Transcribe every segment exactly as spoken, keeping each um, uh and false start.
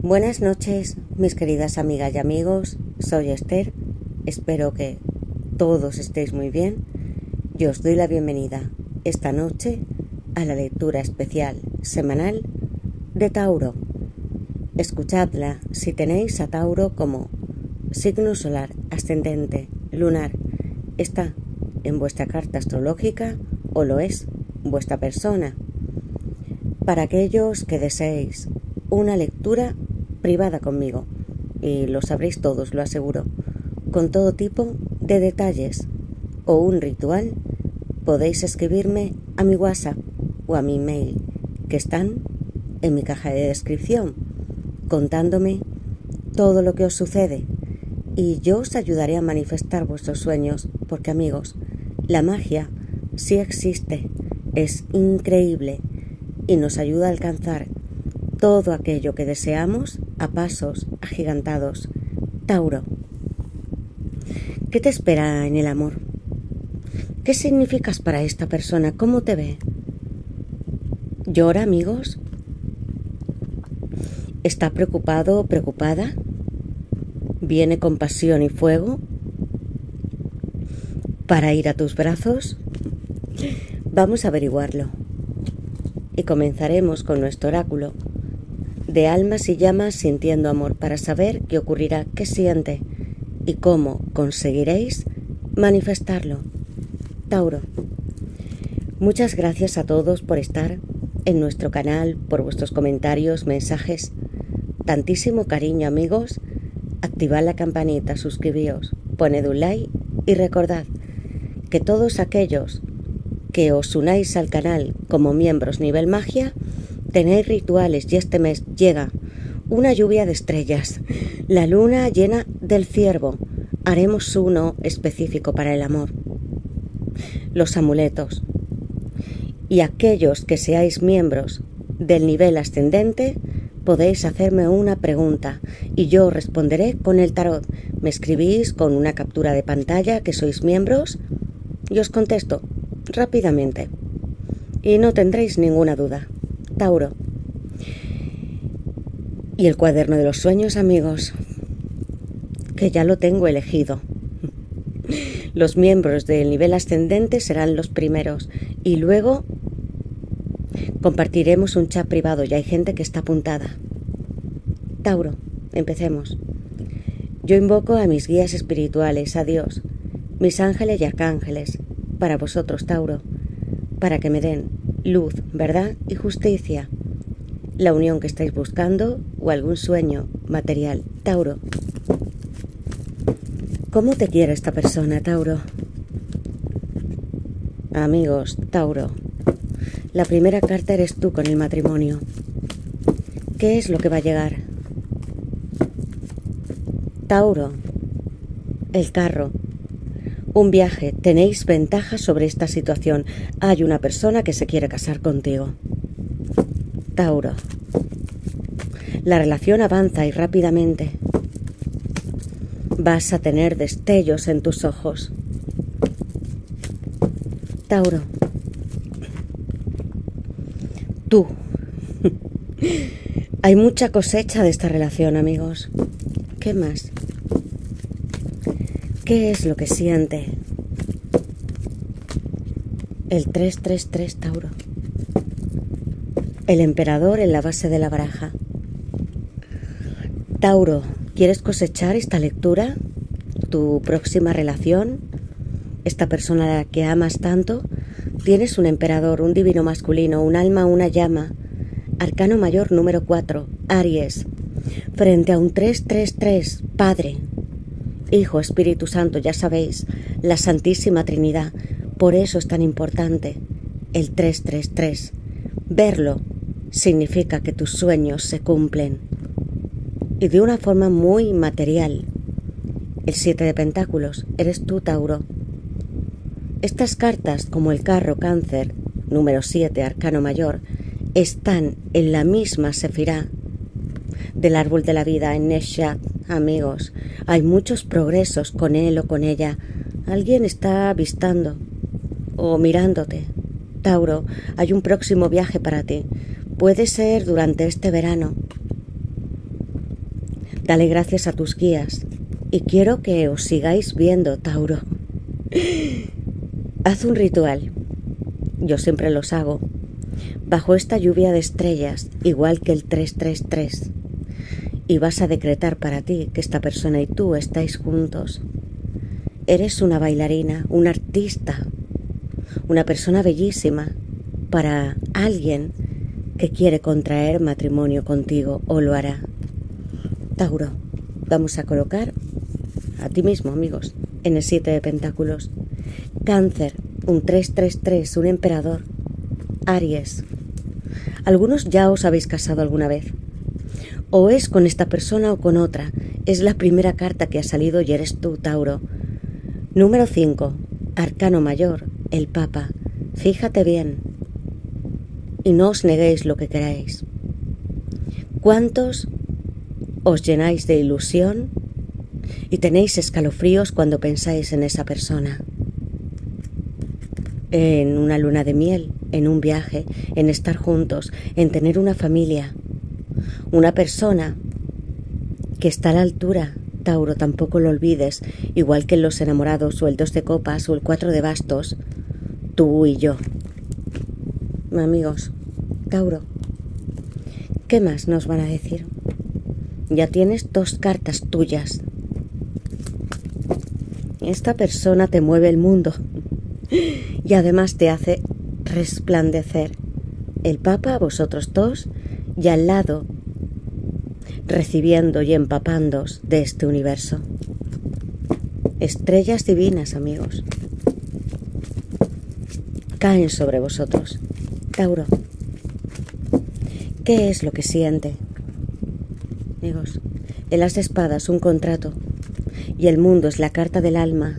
Buenas noches, mis queridas amigas y amigos. Soy Esther. Espero que todos estéis muy bien. Yo os doy la bienvenida esta noche a la lectura especial semanal de Tauro. Escuchadla si tenéis a Tauro como signo solar, ascendente, lunar. Está en vuestra carta astrológica o lo es vuestra persona. Para aquellos que deseéis una lectura privada conmigo, y lo sabréis todos, lo aseguro, con todo tipo de detalles o un ritual, podéis escribirme a mi WhatsApp o a mi email, que están en mi caja de descripción, contándome todo lo que os sucede, y yo os ayudaré a manifestar vuestros sueños, porque amigos, la magia sí existe, es increíble y nos ayuda a alcanzar todo aquello que deseamos a pasos agigantados. Tauro, ¿qué te espera en el amor? ¿Qué significas para esta persona? ¿Cómo te ve? ¿Llora, amigos? ¿Está preocupado o preocupada? ¿Viene con pasión y fuego para ir a tus brazos? Vamos a averiguarlo. Y comenzaremos con nuestro oráculo de almas y llamas sintiendo amor para saber qué ocurrirá, qué siente y cómo conseguiréis manifestarlo. Tauro, muchas gracias a todos por estar en nuestro canal, por vuestros comentarios, mensajes. Tantísimo cariño, amigos. Activad la campanita, suscribíos, poned un like y recordad que todos aquellos que os unáis al canal como miembros nivel magia, tenéis rituales y este mes llega una lluvia de estrellas, la luna llena del ciervo, haremos uno específico para el amor, los amuletos, y aquellos que seáis miembros del nivel ascendente podéis hacerme una pregunta y yo responderé con el tarot. Me escribís con una captura de pantalla que sois miembros y os contesto rápidamente y no tendréis ninguna duda. Tauro. Y el cuaderno de los sueños, amigos, que ya lo tengo elegido. Los miembros del nivel ascendente serán los primeros y luego compartiremos un chat privado y hay gente que está apuntada. Tauro, empecemos. Yo invoco a mis guías espirituales, a Dios, mis ángeles y arcángeles, para vosotros, Tauro, para que me den luz, verdad y justicia, la unión que estáis buscando o algún sueño material. Tauro, ¿cómo te quiere esta persona, Tauro? Amigos, Tauro, la primera carta eres tú con el matrimonio. ¿Qué es lo que va a llegar? Tauro, el carro. Un viaje, tenéis ventaja sobre esta situación. Hay una persona que se quiere casar contigo. Tauro. La relación avanza y rápidamente. Vas a tener destellos en tus ojos. Tauro. Tú. Hay mucha cosecha de esta relación, amigos. ¿Qué más? ¿Qué es lo que siente? El tres tres tres, Tauro. El emperador en la base de la baraja. Tauro, ¿quieres cosechar esta lectura? ¿Tu próxima relación? ¿Esta persona a la que amas tanto? Tienes un emperador, un divino masculino, un alma, una llama. Arcano mayor número cuatro, Aries. Frente a un tres tres tres, Padre, Hijo, Espíritu Santo, ya sabéis, la Santísima Trinidad. Por eso es tan importante el tres tres tres. Verlo significa que tus sueños se cumplen. Y de una forma muy material. El siete de pentáculos, eres tú, Tauro. Estas cartas, como el carro Cáncer, número siete, arcano mayor, están en la misma sefirá del árbol de la vida, en Neshat, amigos. Hay muchos progresos con él o con ella. Alguien está avistando o mirándote. Tauro, hay un próximo viaje para ti. Puede ser durante este verano. Dale gracias a tus guías y quiero que os sigáis viendo, Tauro. Haz un ritual. Yo siempre los hago. Bajo esta lluvia de estrellas, igual que el tres tres tres. Y vas a decretar para ti que esta persona y tú estáis juntos. Eres una bailarina, un artista, una persona bellísima para alguien que quiere contraer matrimonio contigo o lo hará. Tauro, vamos a colocar a ti mismo, amigos, en el siete de pentáculos. Cáncer, un tres tres tres, un emperador. Aries, algunos ya os habéis casado alguna vez. O es con esta persona o con otra. Es la primera carta que ha salido y eres tú, Tauro. Número cinco, arcano mayor, el Papa. Fíjate bien y no os neguéis lo que queráis. ¿Cuántos os llenáis de ilusión y tenéis escalofríos cuando pensáis en esa persona? En una luna de miel, en un viaje, en estar juntos, en tener una familia. Una persona que está a la altura, Tauro, tampoco lo olvides, igual que en los enamorados o el dos de copas o el cuatro de bastos, tú y yo. Amigos, Tauro, ¿qué más nos van a decir? Ya tienes dos cartas tuyas. Esta persona te mueve el mundo y además te hace resplandecer. El Papa a vosotros dos y al lado recibiendo y empapándoos de este universo. Estrellas divinas, amigos, caen sobre vosotros. Tauro, ¿qué es lo que siente? Amigos, el as de espadas, un contrato, y el mundo es la carta del alma.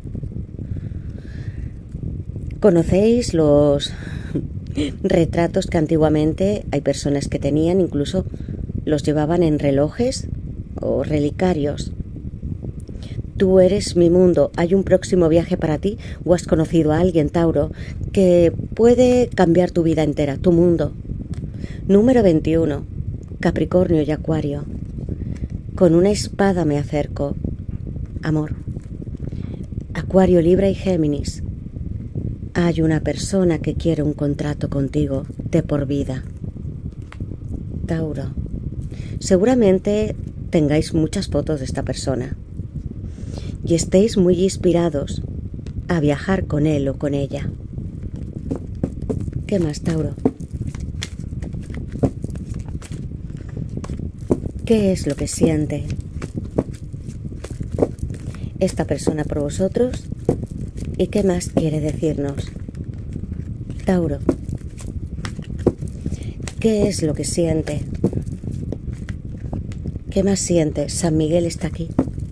¿Conocéis los retratos que antiguamente hay personas que tenían, incluso los llevaban en relojes o relicarios? Tú eres mi mundo. Hay un próximo viaje para ti o has conocido a alguien, Tauro, que puede cambiar tu vida entera, tu mundo. Número veintiuno, Capricornio y Acuario. Con una espada me acerco. Amor. Acuario, Libra y Géminis. Hay una persona que quiere un contrato contigo de por vida. Tauro. Seguramente tengáis muchas fotos de esta persona y estéis muy inspirados a viajar con él o con ella. ¿Qué más, Tauro? ¿Qué es lo que siente esta persona por vosotros y qué más quiere decirnos? Tauro, ¿qué es lo que siente? ¿Qué más siente? San Miguel está aquí.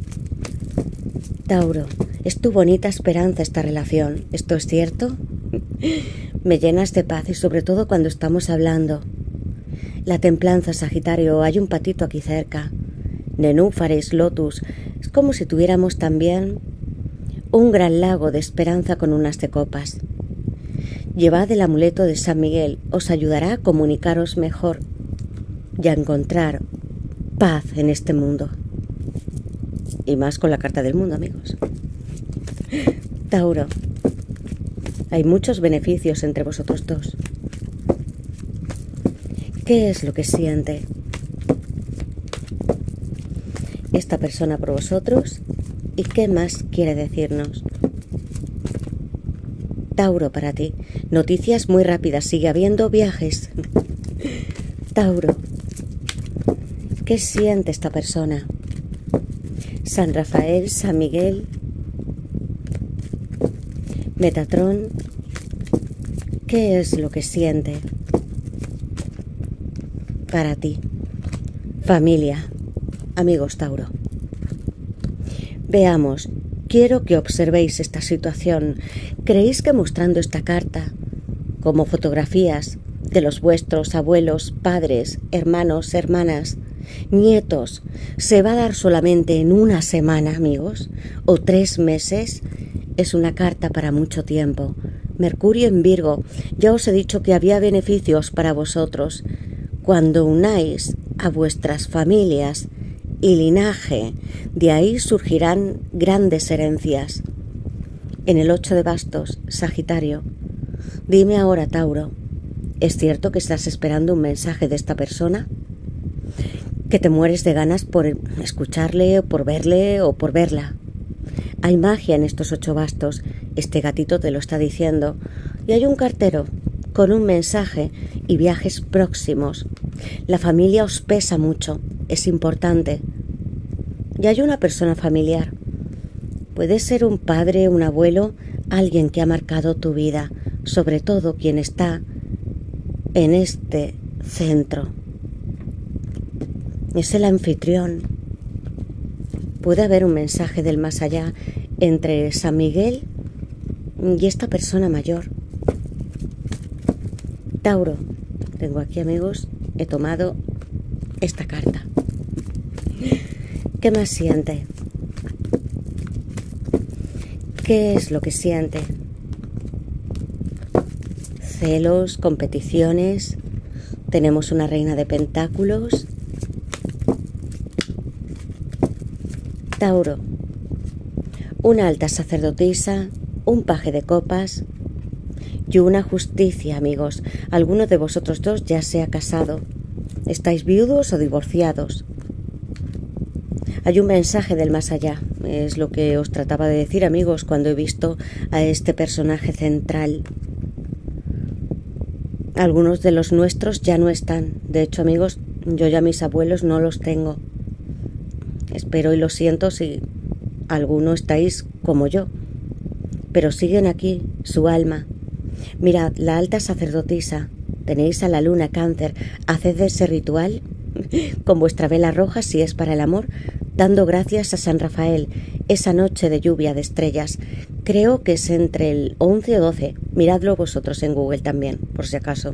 Tauro, es tu bonita esperanza esta relación. ¿Esto es cierto? Me llenas de paz y sobre todo cuando estamos hablando. La templanza, Sagitario, hay un patito aquí cerca. Nenúfares, lotus. Es como si tuviéramos también un gran lago de esperanza con unas de copas. Llevad el amuleto de San Miguel. Os ayudará a comunicaros mejor y a encontrar paz en este mundo. Y más con la carta del mundo, amigos. Tauro, hay muchos beneficios entre vosotros dos. ¿Qué es lo que siente esta persona por vosotros y qué más quiere decirnos? Tauro, para ti, noticias muy rápidas. Sigue habiendo viajes. Tauro, ¿qué siente esta persona? San Rafael, San Miguel, Metatrón, ¿qué es lo que siente para ti? Familia, amigos Tauro. Veamos, quiero que observéis esta situación. ¿Creéis que mostrando esta carta, como fotografías de los vuestros abuelos, padres, hermanos, hermanas, nietos, se va a dar solamente en una semana, amigos, o tres meses? Es una carta para mucho tiempo. Mercurio en Virgo, ya os he dicho que había beneficios para vosotros cuando unáis a vuestras familias y linaje. De ahí surgirán grandes herencias. En el ocho de bastos, Sagitario. Dime ahora, Tauro, ¿es cierto que estás esperando un mensaje de esta persona? ¿Que te mueres de ganas por escucharle, o por verle o por verla? Hay magia en estos ocho bastos, este gatito te lo está diciendo, y hay un cartero con un mensaje y viajes próximos. La familia os pesa mucho, es importante. Y hay una persona familiar. Puede ser un padre, un abuelo, alguien que ha marcado tu vida, sobre todo quien está en este centro. Es el anfitrión. Puede haber un mensaje del más allá entre San Miguel y esta persona mayor. Tauro, tengo aquí, amigos, he tomado esta carta. ¿Qué más siente? ¿Qué es lo que siente? Celos, competiciones. Tenemos una reina de pentáculos. Tauro, una alta sacerdotisa, un paje de copas y una justicia, amigos. Alguno de vosotros dos ya se ha casado. ¿Estáis viudos o divorciados? Hay un mensaje del más allá. Es lo que os trataba de decir, amigos, cuando he visto a este personaje central. Algunos de los nuestros ya no están. De hecho, amigos, yo ya mis abuelos no los tengo. Espero y lo siento si alguno estáis como yo. Pero siguen aquí, su alma. Mirad, la alta sacerdotisa. Tenéis a la luna Cáncer. Haced ese ritual con vuestra vela roja si es para el amor, dando gracias a San Rafael, esa noche de lluvia de estrellas. Creo que es entre el once o doce. Miradlo vosotros en Google también, por si acaso.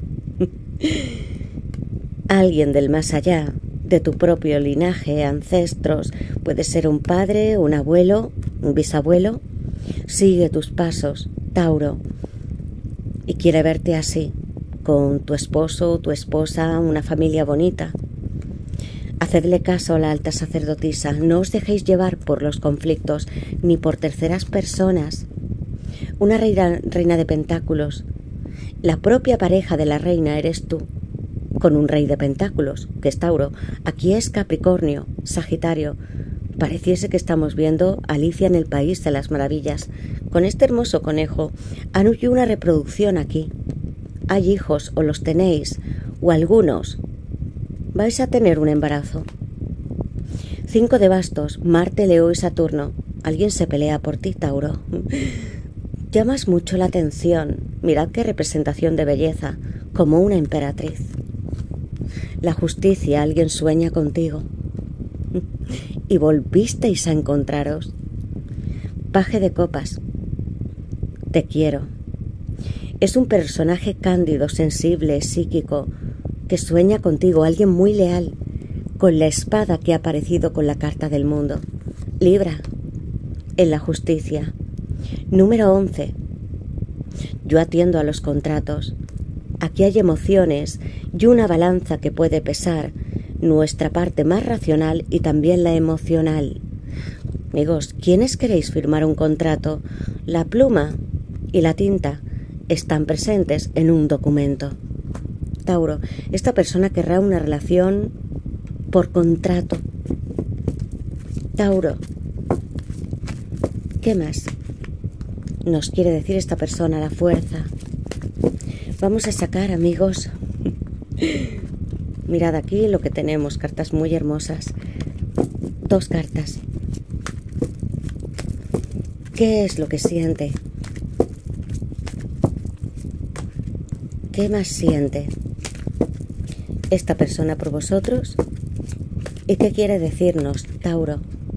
Alguien del más allá, de tu propio linaje, ancestros, puede ser un padre, un abuelo, un bisabuelo. Sigue tus pasos, Tauro, y quiere verte así, con tu esposo, tu esposa, una familia bonita. Hacedle caso a la alta sacerdotisa, no os dejéis llevar por los conflictos ni por terceras personas. Una reina, reina de pentáculos, la propia pareja de la reina eres tú, con un rey de pentáculos, que es Tauro. Aquí es Capricornio, Sagitario. Pareciese que estamos viendo Alicia en el País de las Maravillas. Con este hermoso conejo han huido una reproducción aquí. Hay hijos, o los tenéis, o algunos. Vais a tener un embarazo. Cinco de bastos, Marte, Leo y Saturno. Alguien se pelea por ti, Tauro. Llamas mucho la atención. Mirad qué representación de belleza, como una emperatriz. La justicia, alguien sueña contigo. Y volvisteis a encontraros. Paje de copas. Te quiero. Es un personaje cándido, sensible, psíquico, que sueña contigo, alguien muy leal, con la espada que ha aparecido con la carta del mundo. Libra, en la justicia. Número once. Yo atiendo a los contratos. Aquí hay emociones y una balanza que puede pesar, nuestra parte más racional y también la emocional. Amigos, ¿quiénes queréis firmar un contrato? La pluma y la tinta están presentes en un documento. Tauro, esta persona querrá una relación por contrato. Tauro, ¿qué más nos quiere decir esta persona? La fuerza. Vamos a sacar, amigos. Mirad aquí lo que tenemos, cartas muy hermosas. Dos cartas. ¿Qué es lo que siente? ¿Qué más siente esta persona por vosotros? ¿Y qué quiere decirnos, Tauro?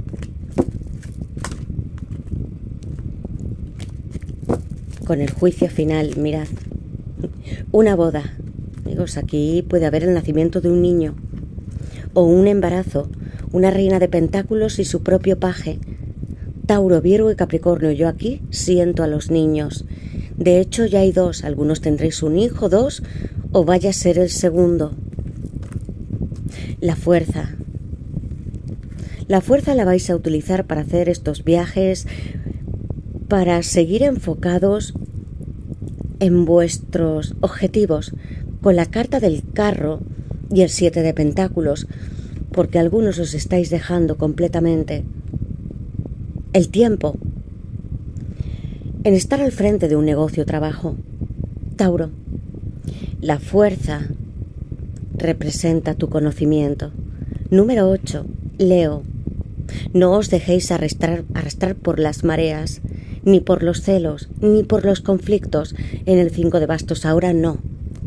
Con el juicio final, mirad. Una boda. Amigos, aquí puede haber el nacimiento de un niño. O un embarazo. Una reina de pentáculos y su propio paje. Tauro, Virgo y Capricornio. Yo aquí siento a los niños. De hecho, ya hay dos. Algunos tendréis un hijo, dos, o vaya a ser el segundo. La fuerza. La fuerza la vais a utilizar para hacer estos viajes, para seguir enfocados en vuestros objetivos, con la carta del carro y el siete de pentáculos, porque algunos os estáis dejando completamente el tiempo en estar al frente de un negocio o trabajo. Tauro, la fuerza representa tu conocimiento. Número ocho, Leo, no os dejéis arrastrar, arrastrar por las mareas, ni por los celos, ni por los conflictos. En el cinco de bastos ahora no.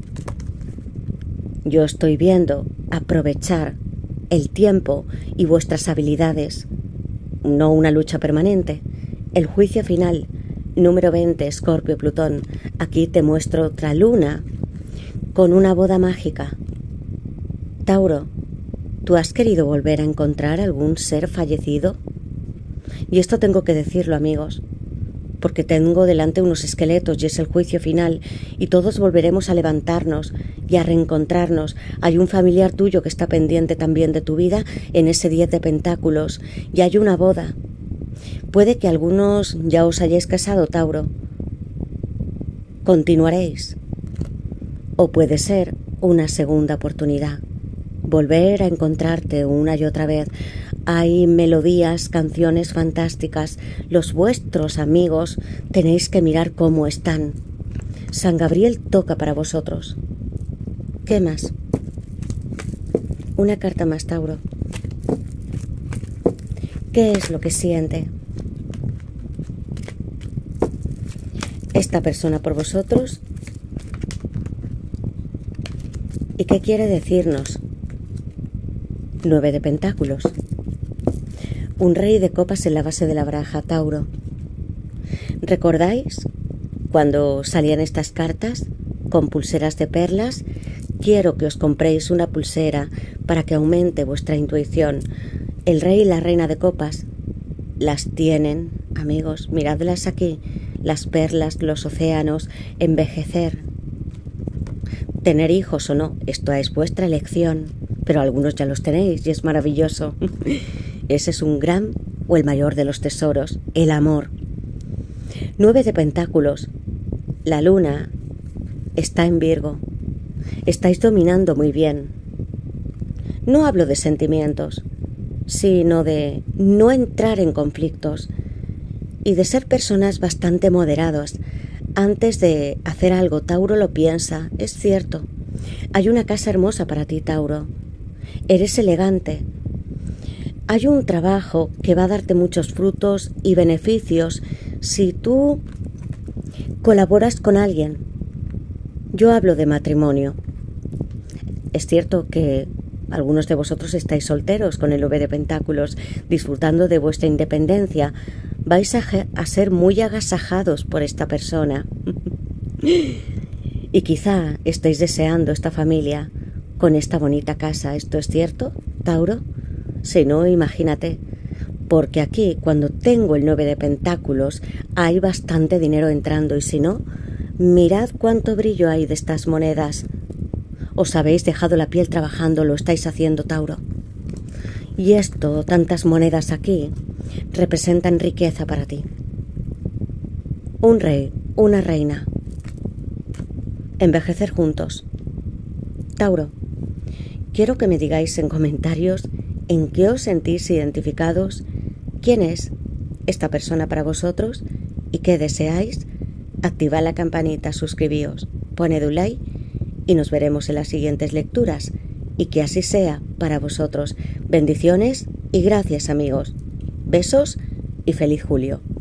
Yo estoy viendo aprovechar el tiempo y vuestras habilidades, no una lucha permanente. El juicio final, número veinte, Escorpio, Plutón. Aquí te muestro otra luna con una boda mágica. Tauro, ¿tú has querido volver a encontrar algún ser fallecido? Y esto tengo que decirlo, amigos, porque tengo delante unos esqueletos y es el juicio final y todos volveremos a levantarnos y a reencontrarnos. Hay un familiar tuyo que está pendiente también de tu vida en ese diez de pentáculos y hay una boda. Puede que algunos ya os hayáis casado, Tauro. Continuaréis. O puede ser una segunda oportunidad. Volver a encontrarte una y otra vez. Hay melodías, canciones fantásticas. Los vuestros amigos tenéis que mirar cómo están. San Gabriel toca para vosotros. ¿Qué más? Una carta más, Tauro. ¿Qué es lo que siente esta persona por vosotros? ¿Y qué quiere decirnos? Nueve de pentáculos. Un rey de copas en la base de la baraja, Tauro. ¿Recordáis cuando salían estas cartas con pulseras de perlas? Quiero que os compréis una pulsera para que aumente vuestra intuición. El rey y la reina de copas las tienen, amigos, miradlas aquí. Las perlas, los océanos, envejecer. Tener hijos o no, esto es vuestra elección, pero algunos ya los tenéis y es maravilloso. Ese es un gran o el mayor de los tesoros, el amor. Nueve de pentáculos. La luna está en Virgo. Estáis dominando muy bien. No hablo de sentimientos, sino de no entrar en conflictos y de ser personas bastante moderadas. Antes de hacer algo, Tauro lo piensa, es cierto. Hay una casa hermosa para ti, Tauro. Eres elegante. Hay un trabajo que va a darte muchos frutos y beneficios si tú colaboras con alguien. Yo hablo de matrimonio. Es cierto que algunos de vosotros estáis solteros con el nueve de pentáculos, disfrutando de vuestra independencia. Vais a, a ser muy agasajados por esta persona. Y quizá estéis deseando esta familia con esta bonita casa. ¿Esto es cierto, Tauro? Si no, imagínate. Porque aquí, cuando tengo el nueve de pentáculos, hay bastante dinero entrando. Y si no, mirad cuánto brillo hay de estas monedas. Os habéis dejado la piel trabajando, lo estáis haciendo, Tauro. Y esto, tantas monedas aquí, representan riqueza para ti. Un rey, una reina. Envejecer juntos. Tauro, quiero que me digáis en comentarios en qué os sentís identificados, quién es esta persona para vosotros y qué deseáis. Activad la campanita, suscribíos, poned un like y nos veremos en las siguientes lecturas. Y que así sea para vosotros. Bendiciones y gracias, amigos. Besos y feliz julio.